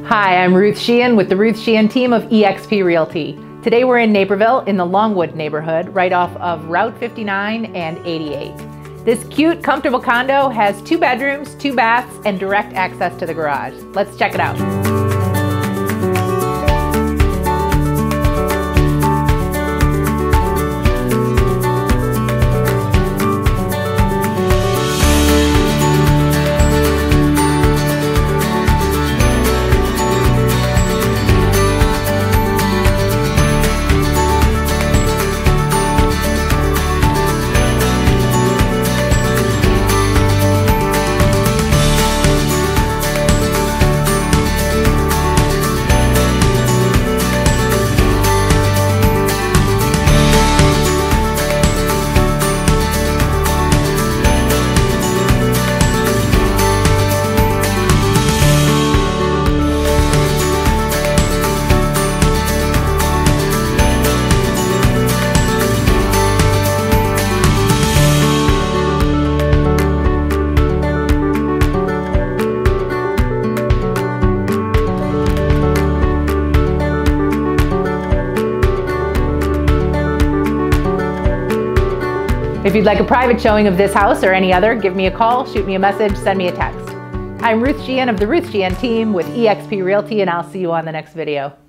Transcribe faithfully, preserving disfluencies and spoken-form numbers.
Hi, I'm Ruth Sheehan with the Ruth Sheehan team of E X P Realty. Today we're in Naperville in the Longwood neighborhood, right off of Route fifty-nine and eighty-eight. This cute, comfortable condo has two bedrooms, two baths, and direct access to the garage. Let's check it out. If you'd like a private showing of this house or any other, give me a call, shoot me a message, send me a text. I'm Ruth Sheehan of the Ruth Sheehan team with E X P Realty, and I'll see you on the next video.